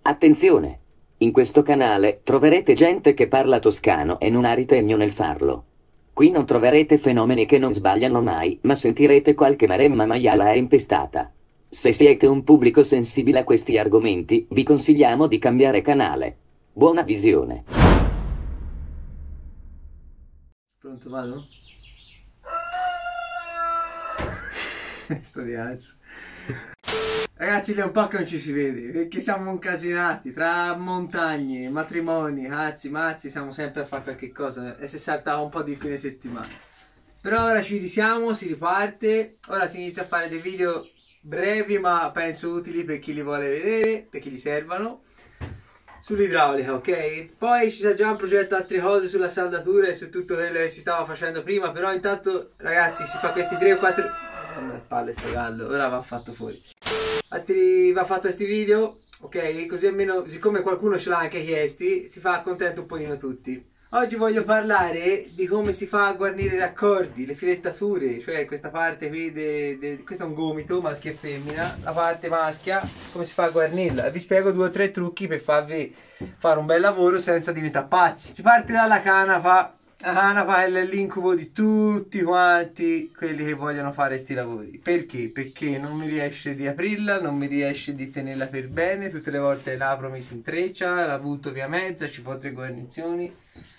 Attenzione! In questo canale troverete gente che parla toscano e non ha ritegno nel farlo. Qui non troverete fenomeni che non sbagliano mai, ma sentirete qualche maremma maiala e impestata. Se siete un pubblico sensibile a questi argomenti, vi consigliamo di cambiare canale. Buona visione. Pronto, vado? Sto di alzo. Ragazzi, è un po' che non ci si vede, perché siamo incasinati tra montagne, matrimoni, mazzi, siamo sempre a fare qualche cosa e si saltava un po' di fine settimana. Però ora ci risiamo, si riparte, ora si inizia a fare dei video brevi ma penso utili per chi li vuole vedere, per chi gli servano, sull'idraulica, ok? Poi ci sta già un progetto, altre cose sulla saldatura e su tutto quello che si stava facendo prima, però intanto ragazzi si fa questi 3 o 4... palle sto gallo, ora va fatto fuori. Va fatto questi video, ok? Così almeno, siccome qualcuno ce l'ha anche chiesti, si fa contento un pochino tutti. Oggi voglio parlare di come si fa a guarnire i raccordi, le filettature, cioè questa parte qui, questo è un gomito maschio e femmina, la parte maschia, come si fa a guarnirla. Vi spiego 2 o 3 trucchi per farvi fare un bel lavoro senza diventare pazzi. Si parte dalla canapa. La canapa è l'incubo di tutti quanti quelli che vogliono fare questi lavori. Perché? Perché non mi riesce di aprirla, non mi riesce di tenerla per bene, tutte le volte l'apro mi si intreccia, la butto via mezza, ci fa 3 guarnizioni.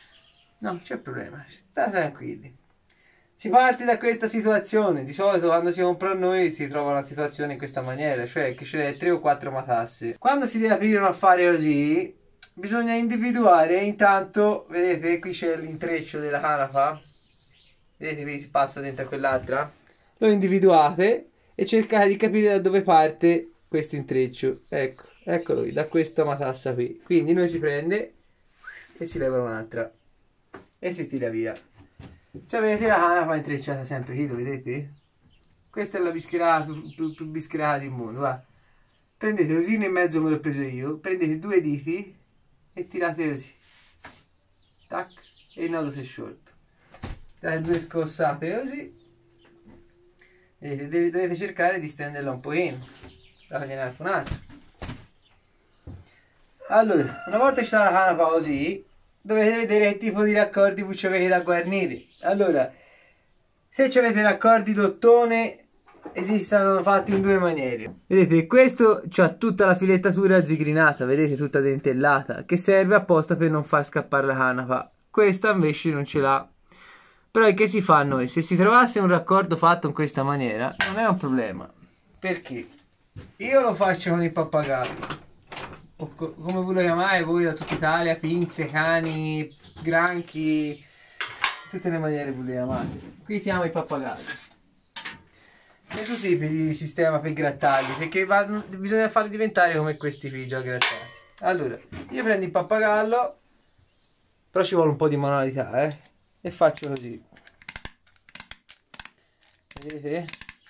No, c'è problema, state tranquilli. Si parte da questa situazione, di solito quando si compra a noi si trova una situazione in questa maniera, cioè che ce n'è 3 o 4 matasse. Quando si deve aprire un affare così, bisogna individuare, intanto, vedete qui c'è l'intreccio della canapa, vedete qui si passa dentro a quell'altra, lo individuate e cercate di capire da dove parte questo intreccio, ecco, eccolo qui, da questa matassa qui, quindi noi si prende e si leva un'altra e si tira via. Cioè vedete la canapa intrecciata sempre qui, lo vedete? Questa è la bischerata più bischerata del mondo, va. Prendete così, in mezzo me l'ho preso io, prendete 2 diti e tirate così, tac, e il nodo si è sciolto. Date 2 scossate così, vedete, dovete cercare di stenderla un pochino, da togliere anche un altro. Allora, una volta ci sta la canapa così, dovete vedere che tipo di raccordi voi avete da guarnire. Allora, se avete raccordi d'ottone, esistono fatti in 2 maniere. Vedete, questo c'ha tutta la filettatura zigrinata, vedete, tutta dentellata, che serve apposta per non far scappare la canapa. Questa invece non ce l'ha. Però che si fa a noi? Se si trovasse un raccordo fatto in questa maniera, non è un problema. Perché? Io lo faccio con il pappagallo, o come voi lo chiamate voi da tutta Italia, pinze, cani, granchi, tutte le maniere voi lo chiamate. Qui siamo i pappagalli. C'è tutti i tipi di sistema per grattarli, perché bisogna farli diventare come questi qui già grattati. Allora, io prendo il pappagallo, però ci vuole un po' di manualità, e faccio così. Vedete?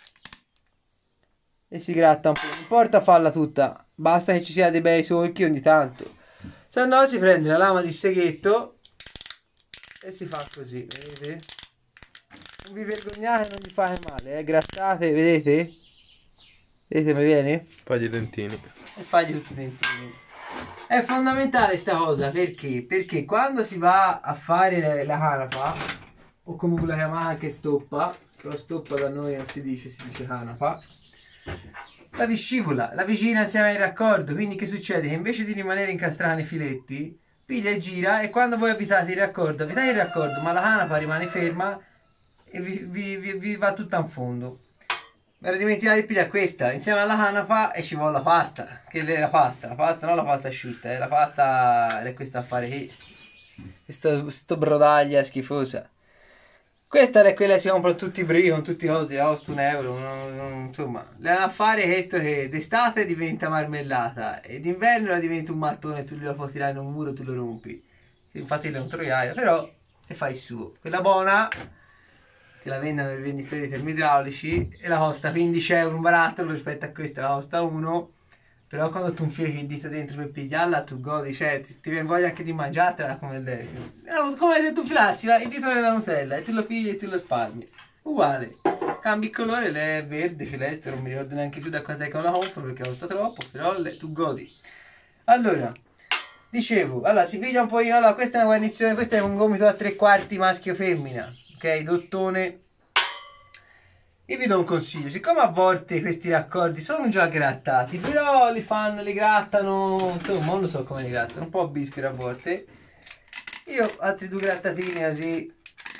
E si gratta un po', non importa farla tutta, basta che ci sia dei bei solchi ogni tanto. Se no si prende la lama di seghetto e si fa così, vedete? Non vi vergognate, non vi fate male, grattate, vedete? Vedete come viene? Fagli i dentini. E fagli tutti i dentini. È fondamentale sta cosa, perché? Perché quando si va a fare la canapa, o come la chiamate anche stoppa, però stoppa da noi non si dice canapa, la vi scivola, la vicina insieme al raccordo, quindi che succede? Che invece di rimanere incastrata nei filetti, piglia e gira, e quando voi avvitate il raccordo, ma la canapa rimane ferma e vi va tutta in fondo. Mi ero dimenticato di pigliare questa insieme alla canapa e ci vuole la pasta, che è la pasta non la pasta asciutta, è la pasta, è questa affare qui, sto brodaglia schifosa. Questa è quella che si compra tutti i brie, con tutti i cosi, costa €1, insomma, l'affare è questo, che d'estate diventa marmellata e d'inverno la diventa un mattone, tu lo puoi tirare in un muro, tu lo rompi, infatti è un troiaio, però e fai il suo. Quella buona, che la vendono nei venditori di termoidraulici, e la costa €15 un barattolo, rispetto a questa la costa 1, però quando tu infili il dito dentro per pigliarla tu godi, cioè ti viene voglia anche di mangiartela come lei, come se tu filassi il dito nella Nutella e tu lo pigli e tu lo spalmi, uguale, cambi il colore, lei è verde, celeste, non mi ricordo neanche più da quant'è che la compro perché costa troppo, però tu godi. Allora, dicevo, allora si piglia un po', allora questa è una guarnizione, questo è un gomito a 3/4 maschio femmina, ok, dottone. Io vi do un consiglio, siccome a volte questi raccordi sono già grattati, però li fanno, li grattano, insomma non lo so come li grattano, un po' bischero a volte. Io altri 2 grattatini così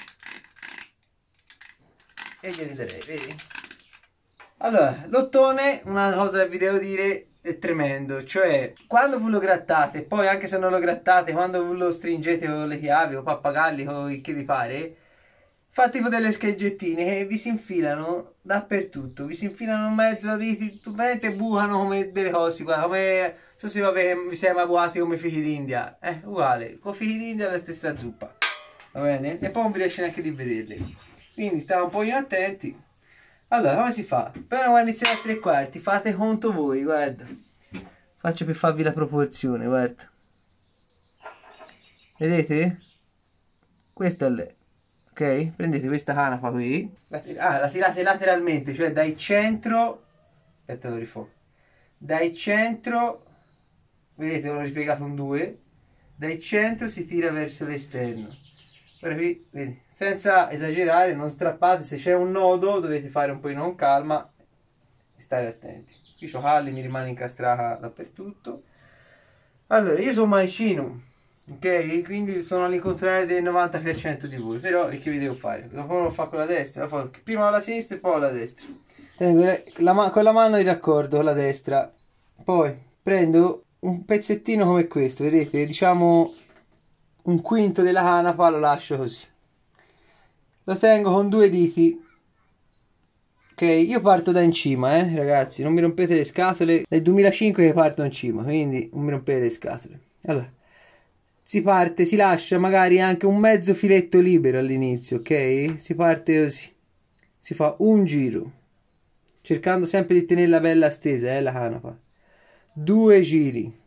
e glieli darei, vedi? Allora, l'ottone, una cosa che vi devo dire, è tremendo, cioè quando voi lo grattate, poi anche se non lo grattate, quando voi lo stringete con le chiavi o pappagalli o che vi pare, fa tipo delle scheggettine che vi si infilano dappertutto, vi si infilano in mezzo a diti, veramente bucano come delle cose, guarda, come, so se vabbè, vi siamo abituati come fichi d'India, uguale, con fichi d'India è la stessa zuppa, va bene? E poi non vi riesce neanche di vederli, quindi state un po' attenti. Allora, come si fa? Per una guarnizione a 3/4, fate conto voi, guarda. Faccio per farvi la proporzione, guarda. Vedete? Questa è lei. Ok? Prendete questa canapa qui. La tirate lateralmente, cioè dal centro. Aspetta, lo rifò. Dal centro. Vedete, l'ho ripiegato in 2. Dal centro si tira verso l'esterno. Ora qui, vedi, senza esagerare, non strappate, se c'è un nodo dovete fare un po' con calma e stare attenti. Qui c'ho calli, mi rimane incastrata dappertutto. Allora, io sono mancino, ok? Quindi sono all'incontrario del 90% di voi, però che vi devo fare? Lo fa con la destra, lo fa prima con la sinistra e poi con la destra. Tengo con la mano di raccordo, con la destra, poi prendo un pezzettino come questo, vedete? Diciamo un quinto della canapa, lo lascio così, lo tengo con 2 diti, ok? Io parto da in cima, ragazzi, non mi rompete le scatole, nel 2005 che parto in cima, quindi non mi rompete le scatole. Allora, si parte, si lascia magari anche un mezzo filetto libero all'inizio, ok? Si parte così, si fa un giro, cercando sempre di tenerla bella stesa, la canapa, 2 giri.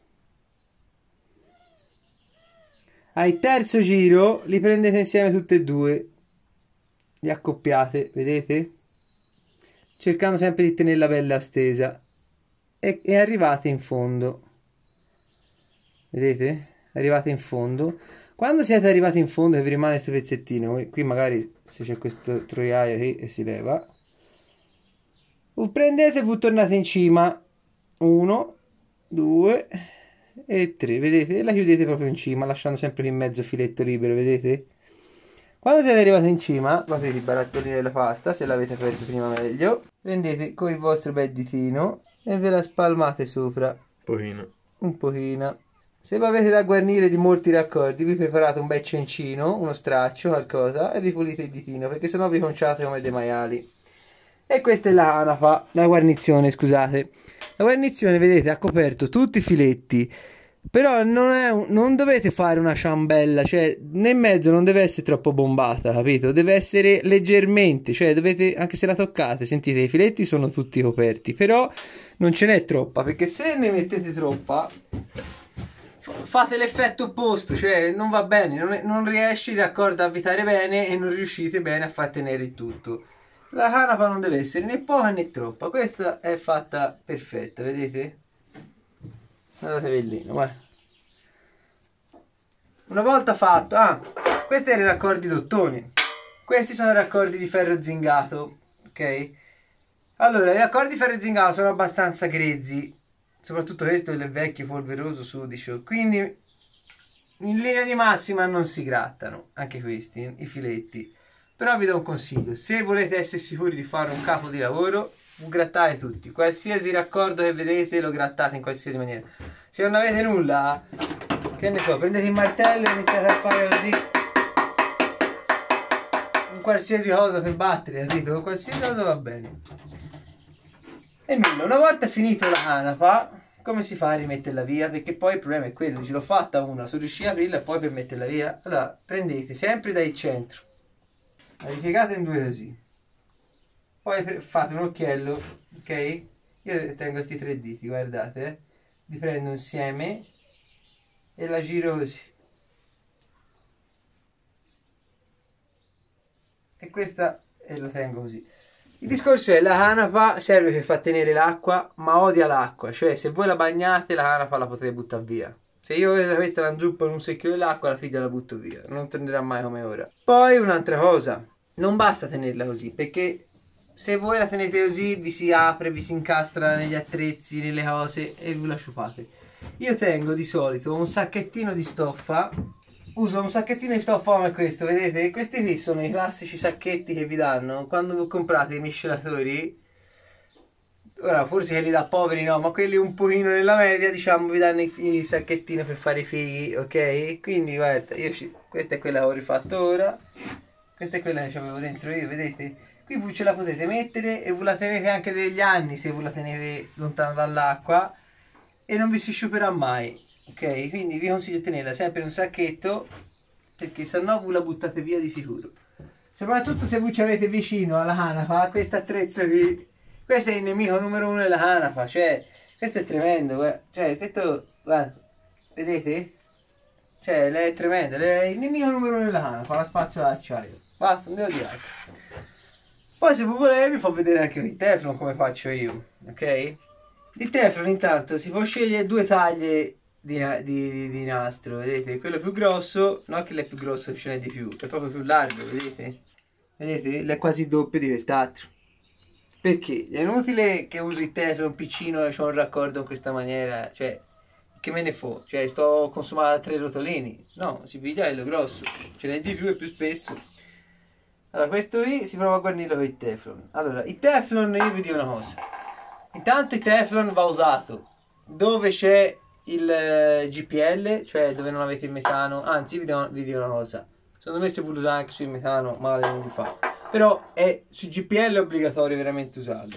Al terzo giro li prendete insieme tutte e 2, li accoppiate, vedete? Cercando sempre di tenerla bella stesa e arrivate in fondo, vedete? Arrivate in fondo. Quando siete arrivati in fondo e vi rimane questo pezzettino, qui magari se c'è questo troiaio che si leva, voi prendete e voi tornate in cima, 1, 2 e 3, vedete? E la chiudete proprio in cima, lasciando sempre qui in mezzo filetto libero, vedete? Quando siete arrivati in cima, aprite i barattolini della pasta, se l'avete aperto prima meglio, prendete con il vostro bel ditino e ve la spalmate sopra. Un pochino. Se vi avete da guarnire di molti raccordi, vi preparate un bel cencino, uno straccio, qualcosa, e vi pulite il ditino, perché sennò vi conciate come dei maiali. E questa è la canapa, la guarnizione, scusate. La guarnizione, vedete, ha coperto tutti i filetti. Però non dovete fare una ciambella, cioè nel mezzo non deve essere troppo bombata, capito? Deve essere leggermente, cioè dovete, anche se la toccate, sentite, i filetti sono tutti coperti, però non ce n'è troppa, perché se ne mettete troppa fate l'effetto opposto, cioè non va bene, non riesci il raccordo a avvitare bene e non riuscite bene a far tenere il tutto. La canapa non deve essere né poca né troppa, questa è fatta perfetta, vedete? Guardate bellino, guarda. Una volta fatto, questi erano i raccordi d'ottone, questi sono i raccordi di ferro zingato, ok? Allora, i raccordi di ferro zingato sono abbastanza grezzi, soprattutto questo è il vecchio polveroso sudicio, quindi in linea di massima non si grattano, anche questi, i filetti. Però vi do un consiglio, se volete essere sicuri di fare un capo di lavoro, grattate tutti, qualsiasi raccordo che vedete lo grattate in qualsiasi maniera. Se non avete nulla, che ne so, prendete il martello e iniziate a fare così un qualsiasi cosa per battere, capito? Qualsiasi cosa va bene. E nulla, una volta finito la canapa, come si fa a rimetterla via? Perché poi il problema è quello, ce l'ho fatta una, sono riuscito ad aprirla e poi per metterla via. Allora, prendete sempre dal centro, la ripiegate in 2 così, poi fate un occhiello, ok? Io tengo questi 3 diti, guardate, li prendo insieme e la giro così. E questa la tengo così. Il discorso è la canapa serve per far tenere l'acqua, ma odia l'acqua, cioè se voi la bagnate la canapa la potete buttare via. Se io vedo questa la inzuppo in un secchio dell'acqua, la figlia la butto via, non tornerà mai come ora. Poi un'altra cosa, non basta tenerla così, perché se voi la tenete così vi si apre, vi si incastra negli attrezzi, nelle cose e vi la sciupate. Io tengo di solito un sacchettino di stoffa. Uso un sacchettino di stoffa come questo, vedete? Questi qui sono i classici sacchetti che vi danno quando voi comprate i miscelatori. Ora, forse quelli da poveri no, ma quelli un pochino nella media, diciamo, vi danno i sacchettini per fare i figli, ok? Quindi, guarda, questa è quella che ho rifatto ora. Questa è quella che avevo dentro io, vedete? Qui voi ce la potete mettere e voi la tenete anche degli anni se voi la tenete lontano dall'acqua e non vi si sciuperà mai. Ok, quindi vi consiglio di tenerla sempre in un sacchetto perché sennò voi la buttate via di sicuro. Soprattutto se voi ci avete vicino alla canapa questo attrezzo qui. Questo è il nemico numero uno della canapa, cioè questo è tremendo, guarda. Cioè questo, guarda, vedete? Cioè è tremendo, è il nemico numero uno della canapa, la spazzola d'acciaio. Basta, non devo dire altro. Poi se voi volete vi fa vedere anche il teflon come faccio io, ok? Il teflon intanto si può scegliere due taglie di nastro, vedete? Quello più grosso, non che l'è più grosso, ce n'è di più, è proprio più largo, vedete? Vedete? L'è quasi doppio di quest'altro. Perché? È inutile che usi il teflon piccino e c'ho un raccordo in questa maniera, cioè, che me ne fo? Cioè, sto consumando 3 rotolini. No, si piglia quello grosso, ce n'è di più e più spesso. Allora, questo qui si prova a guarnirlo con il teflon. Allora, il teflon, io vi dico una cosa. Intanto il teflon va usato dove c'è il GPL, cioè dove non avete il metano. Anzi, vi dico una cosa. Secondo me se volete usare anche sul metano, male non vi fa. Però sul GPL è obbligatorio veramente usarlo.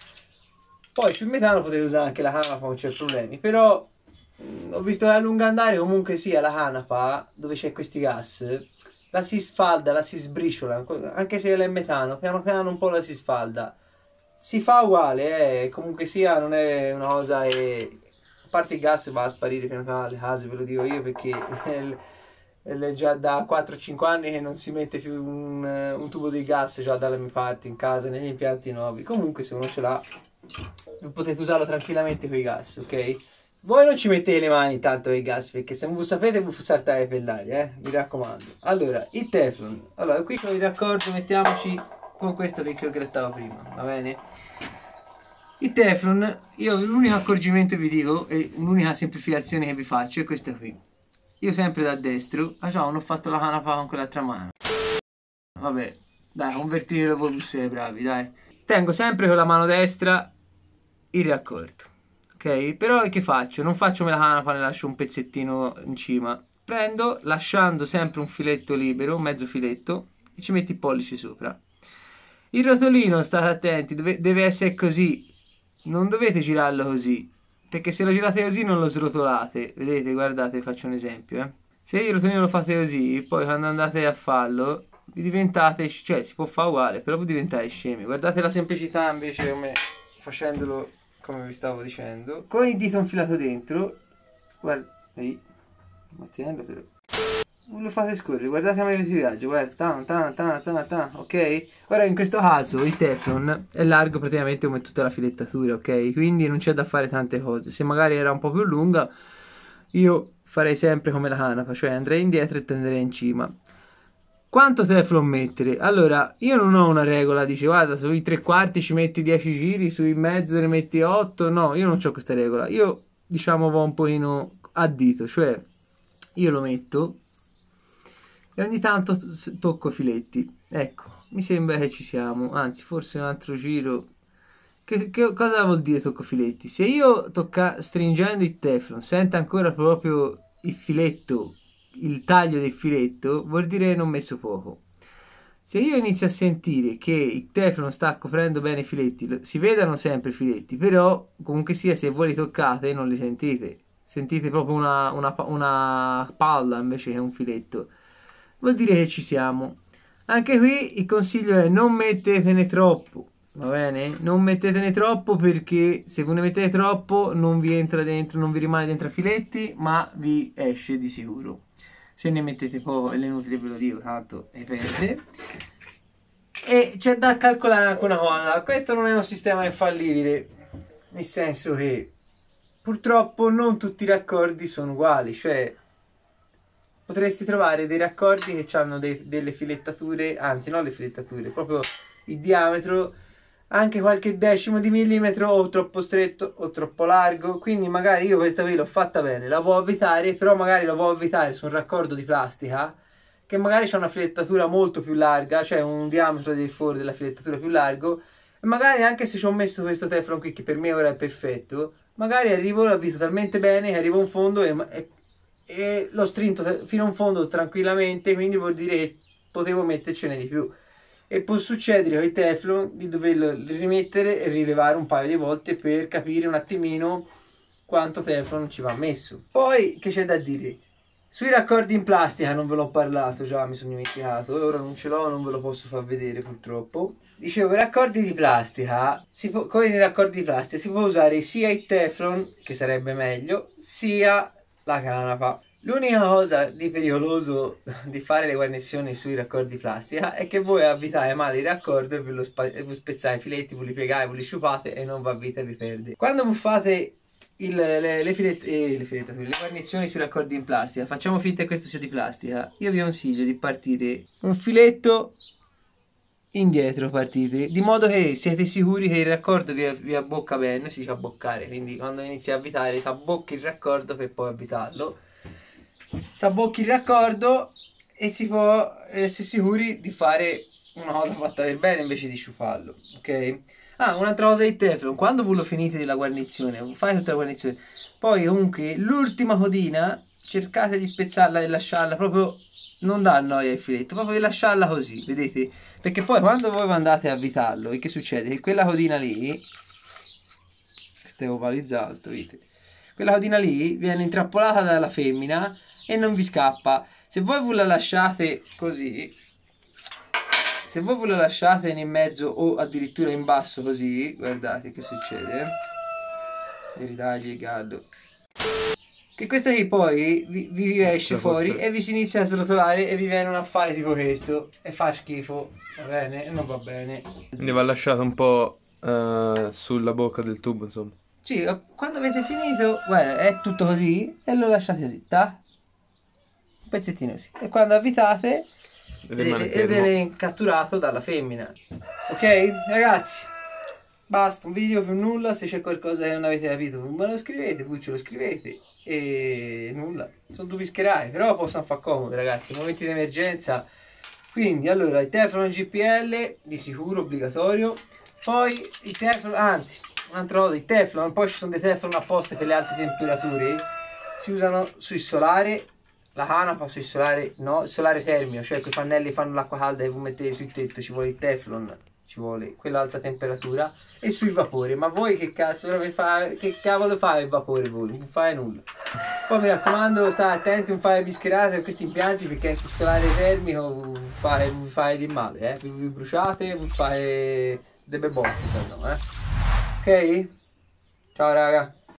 Poi sul metano potete usare anche la canapa, non c'è problemi. Però ho visto che a lungo andare comunque sia la canapa, dove c'è questi gas, la si sfalda, la si sbriciola, anche se è metano, piano piano un po' la si sfalda. Si fa uguale, comunque sia, non è una cosa che... A parte il gas va a sparire piano piano alle case, ve lo dico io, perché è già da 4-5 anni che non si mette più un tubo di gas già dalle mie parti, in casa, negli impianti nuovi. Comunque se uno ce l'ha, potete usarlo tranquillamente con i gas, ok? Voi non ci mettete le mani tanto con i gas, perché se non lo sapete vi saltate per l'aria, mi raccomando. Allora, il teflon. Allora, qui con il raccordo mettiamoci con questo che ho grattavo prima, va bene? Il teflon, io l'unico accorgimento che vi dico e l'unica semplificazione che vi faccio è questa qui. Io sempre da destro, non ho fatto la canapa con quell'altra mano. Vabbè, dai, convertitelo voi più siete bravi, dai. Tengo sempre con la mano destra il raccordo, ok? Però che faccio? Non faccio me la canapa, ne lascio un pezzettino in cima. Prendo, lasciando sempre un filetto libero, un mezzo filetto, e ci metti i pollici sopra. Il rotolino, state attenti, deve essere così. Non dovete girarlo così, perché se lo girate così non lo srotolate. Vedete, guardate, faccio un esempio, Se il rotolino lo fate così, poi quando andate a farlo, vi diventate, cioè si può fare uguale, però vi diventate scemi. Guardate la semplicità invece come facendolo come vi stavo dicendo. Con il dito infilato dentro, guarda, mantenendo però. Non lo fate scorrere, guardate come si viaggia, guarda, ok? Ora in questo caso il teflon è largo praticamente come tutta la filettatura, ok? Quindi non c'è da fare tante cose. Se magari era un po' più lunga, io farei sempre come la canapa, cioè andrei indietro e tenderei in cima. Quanto teflon mettere? Allora, io non ho una regola, dice guarda, sui 3/4 ci metti 10 giri, sui mezzo ne metti 8, no, io non ho questa regola. Io, diciamo, va un pochino a dito, cioè io lo metto e ogni tanto tocco i filetti. Ecco, mi sembra che ci siamo, anzi forse un altro giro. Cosa vuol dire tocco filetti? Se io stringendo il teflon sento ancora proprio il filetto, il taglio del filetto, vuol dire non messo poco. Se io inizio a sentire che il teflon sta coprendo bene i filetti, si vedano sempre i filetti, però comunque sia, se voi li toccate non li sentite. Sentite proprio una palla invece che un filetto. Vuol dire che ci siamo. Anche qui il consiglio è non mettetene troppo, va bene? Non mettetene troppo, perché se voi ne mettete troppo non vi entra dentro, non vi rimane dentro a filetti, ma vi esce di sicuro. Se ne mettete poco è inutile, ve lo dico, tanto e perde. E c'è da calcolare anche una cosa, questo non è un sistema infallibile, nel senso che purtroppo non tutti i raccordi sono uguali, cioè potresti trovare dei raccordi che hanno delle filettature, anzi non le filettature, proprio il diametro anche qualche decimo di millimetro o troppo stretto o troppo largo, quindi magari io questa qui l'ho fatta bene, la può avvitare, però magari la può avvitare su un raccordo di plastica che magari c'ha una filettatura molto più larga, cioè un diametro del foro della filettatura più largo, e magari anche se ci ho messo questo Teflon qui che per me ora è perfetto, magari arrivo, l'avvito talmente bene che arrivo a un fondo e l'ho strinto fino a un fondo tranquillamente, quindi vuol dire che potevo mettercene di più. E può succedere con i Teflon di doverlo rimettere e rilevare un paio di volte per capire un attimino quanto Teflon ci va messo. Poi che c'è da dire? Sui raccordi in plastica non ve l'ho parlato, già mi sono dimenticato, ora non ce l'ho, non ve lo posso far vedere purtroppo. Dicevo, i raccordi di plastica, con i raccordi di plastica si può usare sia il Teflon, che sarebbe meglio, sia la canapa. L'unica cosa di pericoloso di fare le guarnizioni sui raccordi di plastica è che voi avvitate male il raccordo e vi spezzate i filetti, ve li piegate, ve li sciupate e non va vita e vi perde. Quando voi fate le guarnizioni sui raccordi in plastica, facciamo finta che questo sia di plastica, io vi consiglio di partire un filetto indietro, partite di modo che siete sicuri che il raccordo vi abbocca bene, si dice abboccare, quindi quando inizi a avvitare si abbocchi il raccordo per poi avvitarlo, si abbocchi il raccordo e si può essere sicuri di fare una cosa fatta per bene invece di sciuparlo, ok? Ah, un'altra cosa di Teflon, quando voi lo finite la guarnizione, fate tutta la guarnizione, poi comunque l'ultima codina cercate di spezzarla e lasciarla proprio, non dà noia il filetto, proprio di lasciarla così, vedete? Perché poi quando voi andate a avvitarlo, che succede? Che quella codina lì, questo è ovalizzato, quella codina lì viene intrappolata dalla femmina e non vi scappa. Se voi ve la lasciate così, se voi ve la lasciate in mezzo o addirittura in basso così, guardate che succede. E ritagli il gallo. Che questa qui poi vi esce fuori e vi si inizia a srotolare e vi viene un affare tipo questo e fa schifo, va bene? E non va bene. Quindi va lasciato un po' sulla bocca del tubo, insomma. Sì, quando avete finito, guarda, è tutto così e lo lasciate così, ta? Un pezzettino così. E quando avvitate e viene catturato dalla femmina. Ok, ragazzi? Basta, un video più nulla, se c'è qualcosa che non avete capito me lo scrivete, voi ce lo scrivete e nulla, sono due pischerai, però possono far comodo ragazzi, momenti di emergenza. Quindi allora il Teflon GPL di sicuro obbligatorio, poi il Teflon, anzi un altro cosa, il Teflon, poi ci sono dei Teflon apposta per le alte temperature, si usano sul solare, la canapa sul solare no, il solare termico, cioè quei pannelli fanno l'acqua calda e voi mettete sul tetto, ci vuole il Teflon, ci vuole quell'alta temperatura, e sui vapori. Ma voi che cazzo che cavolo fai il vapore voi? Non fai nulla. Poi mi raccomando, state attenti, non fare bischerate a questi impianti perché il solare termico vi fai di male, vi bruciate, vi fate delle botte se no, ok? Ciao raga.